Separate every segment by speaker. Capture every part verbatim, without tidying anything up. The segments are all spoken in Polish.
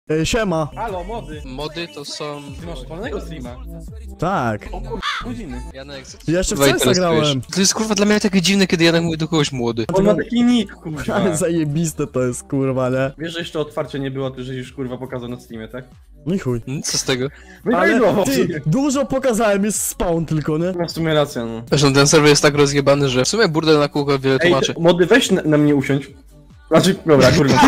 Speaker 1: Ej, siema.
Speaker 2: Halo, mody.
Speaker 3: Mody to są...
Speaker 2: Ty masz wolnego streama.
Speaker 1: Tak.
Speaker 2: O kur... godziny.
Speaker 3: Janek, co ty
Speaker 1: Ja jeszcze w
Speaker 3: kurwa
Speaker 1: C S a grałem.
Speaker 3: interesujesz? To jest kurwa dla mnie takie dziwne, kiedy Janek mówi do kogoś młody.
Speaker 2: On ma taki nick, kurwa.
Speaker 1: Ale zajebiste to jest, kurwa, nie?
Speaker 2: Wiesz, że jeszcze otwarcie nie było, ty żeś już kurwa pokazał na streamie, tak?
Speaker 1: No i chuj.
Speaker 3: Hmm, co z tego?
Speaker 1: Ale
Speaker 2: no,
Speaker 1: ty, dużo pokazałem, jest spawn tylko, nie?
Speaker 2: no w sumie racja, no.
Speaker 3: Zresztą ten serwer jest tak rozjebany, że w sumie burdel na kółko wiele
Speaker 2: Ej,
Speaker 3: tłumaczy.
Speaker 2: ty, mody, weź na, na mnie usiądź. Znaczy, dobra, kurwa.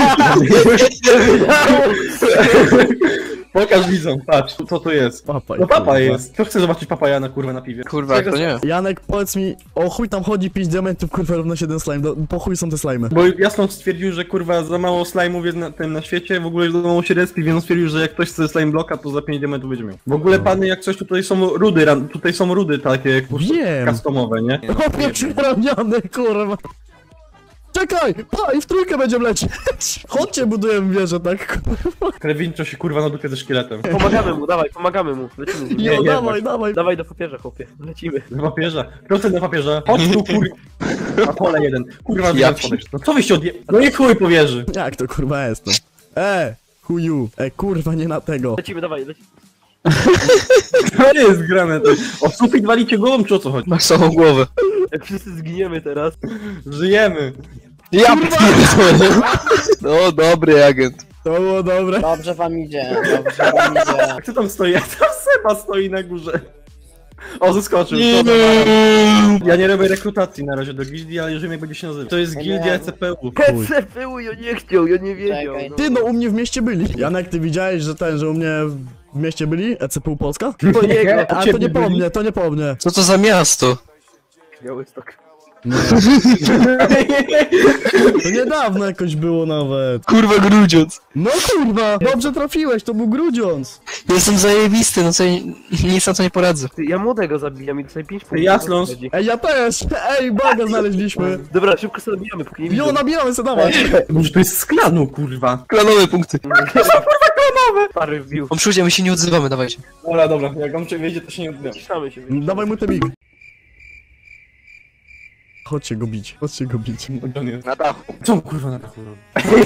Speaker 2: Pokaż widzom, patrz, co to jest.
Speaker 1: Papaj,
Speaker 2: No papa
Speaker 1: kurwa.
Speaker 2: jest. Kto chce zobaczyć papajana, kurwa, na piwie?
Speaker 3: Kurwa, jak to nie.
Speaker 1: Janek, powiedz mi, o chuj tam chodzi pięć diamentów, kurwa, równo się jeden slime, do, po chuj są te slimy.
Speaker 2: Bo Jasno stwierdził, że kurwa za mało slime'ów jest na, tym na świecie, w ogóle za mało się respi, więc on stwierdził, że jak ktoś chce slime blocka, to za pięć diamentów będzie miał. W ogóle pany, jak coś, tutaj są rudy, ran- tutaj są rudy takie
Speaker 1: Wiem.
Speaker 2: customowe, nie?
Speaker 1: O, jak ramiany, kurwa. Czekaj, pa, i w trójkę będziemy lecieć. Chodźcie, budujemy wieżę, tak?
Speaker 2: Krewincio się kurwa na dupie ze szkieletem.
Speaker 4: Pomagamy mu, dawaj, pomagamy mu. Lecimy z nim.
Speaker 1: Jo,
Speaker 2: nie,
Speaker 1: dawaj, dawaj.
Speaker 4: Dawaj do papieża, chłopie. Lecimy.
Speaker 2: Do papieża. Kto chce do papieża? Chodź tu kurwa. Na pole jeden. Kurwa,
Speaker 3: Ja
Speaker 2: ja podejść. No co wyście odje... No nie chuj powierzy.
Speaker 1: Jak to, kurwa, jest to? E, chuju. E, kurwa, nie na tego.
Speaker 4: Lecimy, dawaj, lecimy.
Speaker 2: To nie jest grane to. O sufit walicie głową, czy o co chodzi?
Speaker 3: Masz samą głowę.
Speaker 4: Jak wszyscy zginiemy teraz.
Speaker 2: Żyjemy.
Speaker 3: Ja pierdolę. No, dobry agent.
Speaker 1: To było dobre.
Speaker 5: Dobrze wam idzie, dobrze wam idzie.
Speaker 2: A kto tam stoi? Jak tam Seba stoi na górze? O, zeskoczył.
Speaker 3: Nie,
Speaker 2: Dobra.
Speaker 3: no.
Speaker 2: Ja nie robię rekrutacji na razie do gildii, ale jeżeli jak będzie się nazywać. To jest
Speaker 5: Nie.
Speaker 2: gildia E C P U.
Speaker 4: C P U, ja nie chciał, ja nie wiedział.
Speaker 5: Czekaj.
Speaker 4: No.
Speaker 1: Ty, no u mnie w mieście byli. Janek, ty widziałeś, że ten, że u mnie w mieście byli? E C P U Polska?
Speaker 4: Po niego.
Speaker 2: A
Speaker 1: A to
Speaker 2: ciebie
Speaker 1: nie po
Speaker 2: byli?
Speaker 1: mnie, to nie po mnie.
Speaker 3: Co to za miasto?
Speaker 4: Białystok.
Speaker 1: To niedawno jakoś było nawet.
Speaker 3: Kurwa Grudziądz.
Speaker 1: No kurwa, dobrze trafiłeś, to był Grudziądz.
Speaker 3: Jestem zajebisty, no co, nic na to nie poradzę.
Speaker 4: Ty, ja młodego zabijam i tutaj pięć punktów.
Speaker 2: Jasląs.
Speaker 1: Ej, ja też. Ej, baga znaleźliśmy.
Speaker 4: Dobra, szybko sobie zabijamy, póki nie
Speaker 1: Jo,
Speaker 4: widzą.
Speaker 1: nabijamy se, dawać.
Speaker 2: Może to jest z klanu, kurwa.
Speaker 3: Klanowe punkty.
Speaker 4: Pary wbił.
Speaker 3: On przyjdzie, my się nie odzywamy, dawajcie.
Speaker 2: Dobra, dobra, jak on cię wiedzie, to się nie odbija.
Speaker 4: Ciszamy się.
Speaker 1: Dawaj mu te big. Chodźcie go bić, chodźcie go bić.
Speaker 2: Gdzie on jest?
Speaker 3: Na dachu.
Speaker 2: Co on kurwa na dachu robi?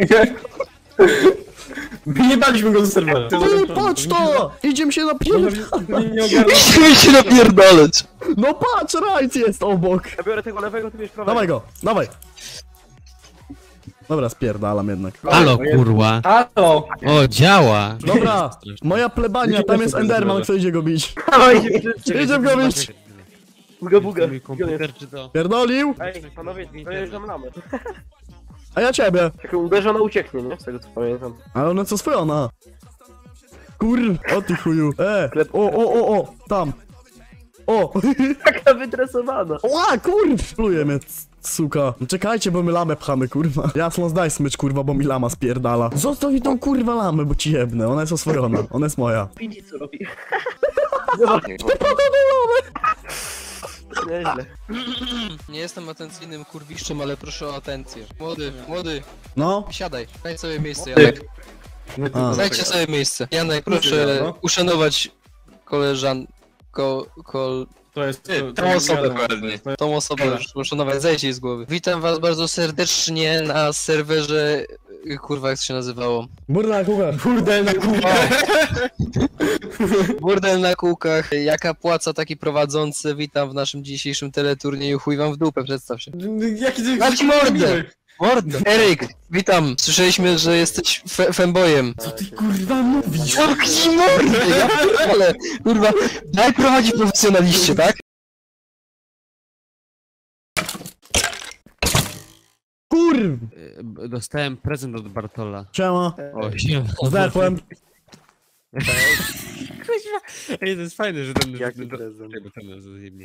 Speaker 2: Wyjebaliśmy go ze serwera.
Speaker 1: Ty, patrz to! Idziemy się napierdalać.
Speaker 2: Nie, nie ogarnę.
Speaker 3: Musimy się napierdalać.
Speaker 1: No patrz, rajd jest obok.
Speaker 4: Ja biorę tego lewego, ty bierz prawego.
Speaker 1: Dawaj go, dawaj. Dobra, spierdalam jednak.
Speaker 6: Halo kurwa.
Speaker 2: Halo!
Speaker 6: O, działa.
Speaker 1: Dobra, moja plebania, tam jest Enderman, kto idzie go bić.
Speaker 4: Dawaj, nie
Speaker 1: Idzie go bić.
Speaker 4: Buga, buga.
Speaker 6: Mój komputer czy to?
Speaker 1: Pierdolił,
Speaker 4: Ej, panowie, dojeżdżam lamy.
Speaker 1: a ja ciebie.
Speaker 4: Jak ją uderzy, ona ucieknie, nie? Z tego co pamiętam.
Speaker 1: Ale ona co swojona. Kur... O ty chuju. E, o, o, o, o, tam. O,
Speaker 4: Taka wytresowana.
Speaker 1: ła, kurw. Pluje mnie, c- suka. Czekajcie, bo my lamę pchamy, kurwa. Jasno, zdaj smycz, kurwa, bo mi lama spierdala. Zostaw mi tą kurwa lamę, bo ci jebnę. Ona jest oswojona, ona jest moja.
Speaker 4: Widzi co robi. Zobacz. Nieźle.
Speaker 3: Nie jestem atencyjnym kurwiszczem, ale proszę o atencję. Młody, młody,
Speaker 1: No,
Speaker 3: siadaj. Daj sobie miejsce, Janek.
Speaker 1: A.
Speaker 3: Dajcie sobie miejsce. Janek, proszę
Speaker 2: no.
Speaker 3: uszanować koleżan... Ko... kol...
Speaker 2: To jest...
Speaker 3: Ty,
Speaker 2: to-
Speaker 3: tą
Speaker 2: to-
Speaker 3: osobę
Speaker 2: to-
Speaker 3: pewnie.
Speaker 2: to-
Speaker 3: Tą osobę
Speaker 2: Dobra.
Speaker 3: już uszanować, zejdź jej z głowy. Witam was bardzo serdecznie na serwerze... y, Kurwa, jak to się nazywało?
Speaker 1: burda na kółkach.
Speaker 2: Kurde, na kurwa.
Speaker 3: Burdel na kółkach. Jaka płaca, taki prowadzący. Witam w naszym dzisiejszym teleturnieju. Chuj wam w dupę, przedstaw się.
Speaker 2: Jaki ty...
Speaker 3: Dam ci mordę! Mordę! Eryk, witam. Słyszeliśmy, że jesteś fe fembojem.
Speaker 2: Co ty kurwa mówisz?
Speaker 3: Zamknij mordę! Ja pierdolę! Kurwa, daj prowadzi profesjonaliście, tak?
Speaker 1: Kurw.
Speaker 6: E, Dostałem prezent od Bartola.
Speaker 1: Siema.
Speaker 6: O, siema.
Speaker 1: Zdechłem.
Speaker 6: Ej, to jest fajne, że ten...
Speaker 4: Jaki
Speaker 6: ten-
Speaker 4: prezent?
Speaker 6: Tego ten zajebnie.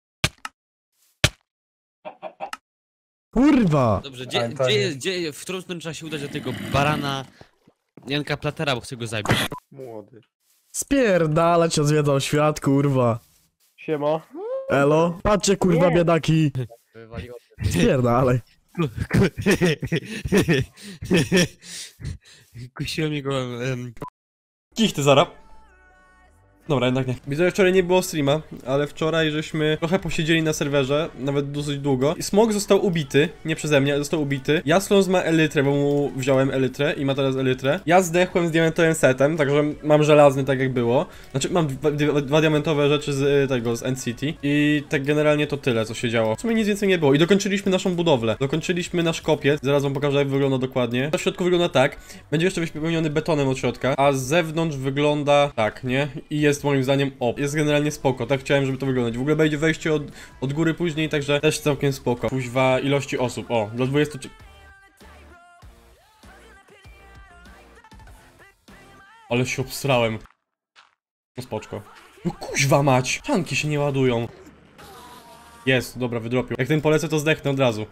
Speaker 1: Kurwa.
Speaker 6: Dobrze, gdzie,
Speaker 2: Ale to
Speaker 6: gdzie,
Speaker 2: jest-
Speaker 6: gdzie, w którą stronę trzeba się udać do tego barana Janka Platera, bo chcę go zabić.
Speaker 4: Młody.
Speaker 1: Spierdalać się zwiedzał świat, kurwa.
Speaker 4: Siema.
Speaker 1: Elo. Patrzcie, kurwa,
Speaker 4: Nie.
Speaker 1: biedaki. Spierdalaj.
Speaker 6: Kusiłem jego... Um,
Speaker 2: Kich ty zara. Dobra, jednak nie. Widzę, że wczoraj nie było streama, ale wczoraj żeśmy trochę posiedzieli na serwerze, nawet dosyć długo. I Smok został ubity, nie przeze mnie, ale został ubity. Jaslons ma elytrę, bo mu wziąłem elytrę i ma teraz elytrę. Ja zdechłem z diamentowym setem, także mam żelazny tak jak było. Znaczy mam dwa, dwa, dwa diamentowe rzeczy z tego, z End City. I tak generalnie to tyle, co się działo. W sumie nic więcej nie było. I dokończyliśmy naszą budowlę. Dokończyliśmy nasz kopiec. Zaraz wam pokażę, jak wygląda dokładnie. W środku wygląda tak. Będzie jeszcze wypełniony betonem od środka, a z zewnątrz wygląda tak, nie? I jest moim zdaniem op. Jest generalnie spoko, tak chciałem, żeby to wyglądać. W ogóle będzie wejście od, od góry później, także też całkiem spoko. Kuźwa ilości osób. O, do dwudziestu... Ale się obstrałem. No spoczko. No kuźwa mać! Czanki się nie ładują. Jest, dobra, wydropił. Jak ten polecę, to zdechnę od razu.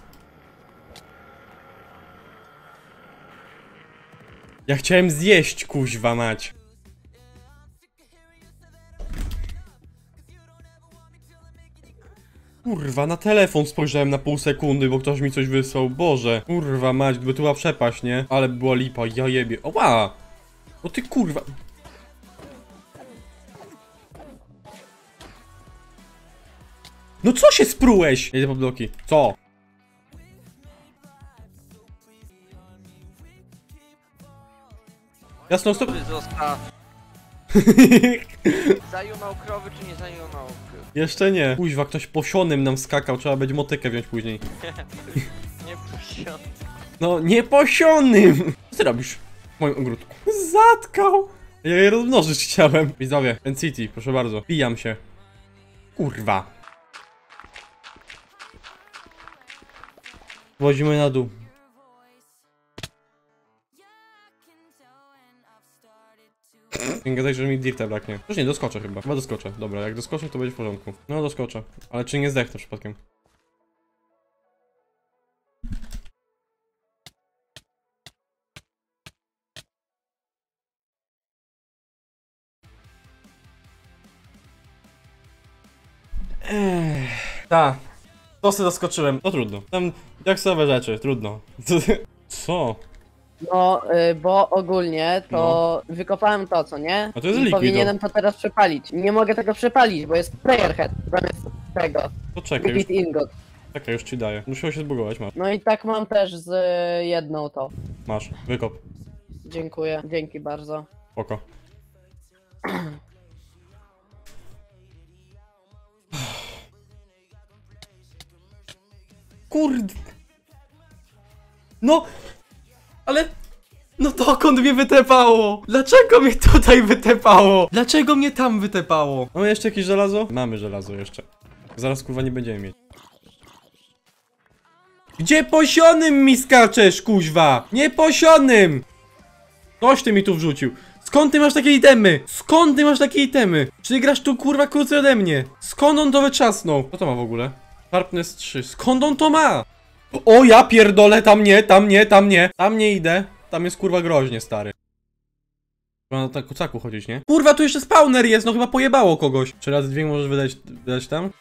Speaker 2: Ja chciałem zjeść, kuźwa mać. Kurwa, na telefon spojrzałem na pół sekundy, bo ktoś mi coś wysłał. Boże. Kurwa mać, gdyby tu była przepaść, nie? Ale by była lipa, ja jebie. Oła! No ty kurwa... No co się sprułeś? Jedę po bloki. Co? Jasno, stop.
Speaker 7: Zostaw. Zajunął krowy czy nie zajunął?
Speaker 2: Jeszcze nie. Kuźwa, ktoś posionym nam skakał, trzeba będzie motykę wziąć później.
Speaker 7: Nie puścił.
Speaker 2: No, nie posionym! Co ty robisz w moim ogródku? Zatkał! Ja je rozmnożyć chciałem. Widzowie, End City, proszę bardzo. Pijam się. Kurwa. Wozimy na dół. Nie gadaj, że mi dirta braknie. Już nie, doskoczę chyba. Chyba doskoczę. Dobra, jak doskoczę, to będzie w porządku. No, doskoczę. Ale czy nie zdechnę przypadkiem? Eee, ta. To sobie doskoczyłem. To trudno. Tam jaksowe rzeczy, trudno. Co?
Speaker 5: No, y, bo ogólnie to wykopałem to, co nie?
Speaker 2: A to jest
Speaker 5: I
Speaker 2: liquido.
Speaker 5: powinienem to teraz przepalić. Nie mogę tego przepalić, bo jest player head zamiast tego.
Speaker 2: To czekaj, już,
Speaker 5: Liquid ingot.
Speaker 2: czekaj, już ci daję. Musiał się zbugować, masz.
Speaker 5: No i tak mam też z y, jedną to.
Speaker 2: Masz, wykop.
Speaker 5: Dziękuję, dzięki bardzo.
Speaker 2: Spoko. Kurde. No! Ale... No dokąd mnie wytepało? Dlaczego mnie tutaj wytepało? Dlaczego mnie tam wytepało? Mamy jeszcze jakieś żelazo? Mamy żelazo jeszcze. Zaraz kurwa nie będziemy mieć. Gdzie posionym mi skaczesz, kuźwa? Nie posionym! Coś ty mi tu wrzucił. Skąd ty masz takie itemy? Skąd ty masz takie itemy? Czy ty grasz tu kurwa krócej ode mnie? Skąd on to wyczasnął? Co to ma w ogóle? Sharpness trzy. Skąd on to ma? O ja pierdolę, tam nie, tam nie, tam nie. Tam nie idę. Tam jest kurwa groźnie, stary. Trzeba na tak kucaku chodzić, nie? Kurwa, tu jeszcze spawner jest, no chyba pojebało kogoś. Czy raz dźwięk możesz wydać, wydać tam?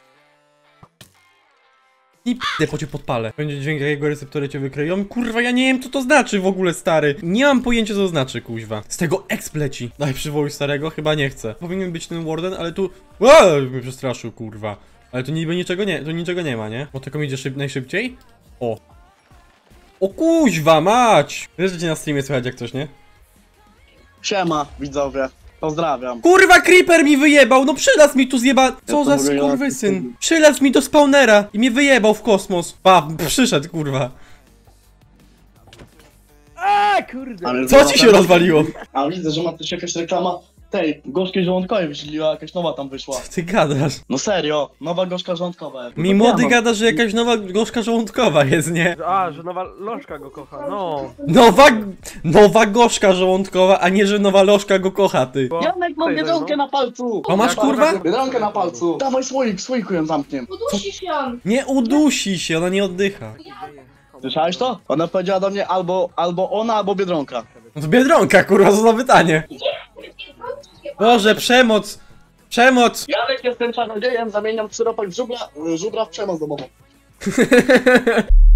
Speaker 2: I p***ę, po cię podpalę. Będzie dźwięk, jak jego receptory cię wykryją. Kurwa, ja nie wiem, co to znaczy w ogóle, stary. Nie mam pojęcia, co to znaczy, kuźwa. Z tego exp leci. Daj, przywołuj starego, chyba nie chcę. Powinien być ten warden, ale tu... Eee, mnie przestraszył, kurwa. Ale tu niby niczego nie, tu niczego nie ma, nie? Bo tylko idzie szyb, najszybciej? O. O kuźwa, mać! Wiesz, że cię na streamie słychać jak coś, nie?
Speaker 8: Siema, widzowie. Pozdrawiam.
Speaker 2: Kurwa, creeper mi wyjebał! No przylaz mi tu zjeba... Co
Speaker 8: Ja
Speaker 2: za
Speaker 8: to mówię,
Speaker 2: skurwysyn? Przylaz mi do spawnera i mnie wyjebał w kosmos. Pa, przyszedł, kurwa.
Speaker 4: A kurde!
Speaker 8: Ale
Speaker 2: Co ci się rozwaliło?
Speaker 8: A widzę, że ma też jakaś reklama tej gorzkiej żołądkowej wyśliła, jakaś nowa tam wyszła.
Speaker 2: Co ty gadasz?
Speaker 8: No serio, nowa gorzka żołądkowa.
Speaker 2: Mi młody gada, że jakaś nowa gorzka żołądkowa jest, nie?
Speaker 4: A, że nowa lożka go kocha, no.
Speaker 2: Nowa... Nowa gorzka żołądkowa, a nie, że nowa lożka go kocha, ty.
Speaker 4: Bo...
Speaker 8: Janek, mam
Speaker 4: Tutaj
Speaker 8: biedronkę
Speaker 4: no.
Speaker 8: na palcu!
Speaker 2: A masz, kurwa?
Speaker 8: Biedronkę na palcu! Dawaj słoik, słoiku ją zamkniem.
Speaker 2: Nie udusi się, ona nie oddycha.
Speaker 8: Słyszałeś to? Ona powiedziała do mnie albo, albo ona, albo biedronka.
Speaker 2: No to Biedronka, kurwa, co za pytanie? Boże, przemoc! Przemoc!
Speaker 8: Janek, jestem czarodziejem, zamieniam syropek z żubra, żubra w przemoc domową.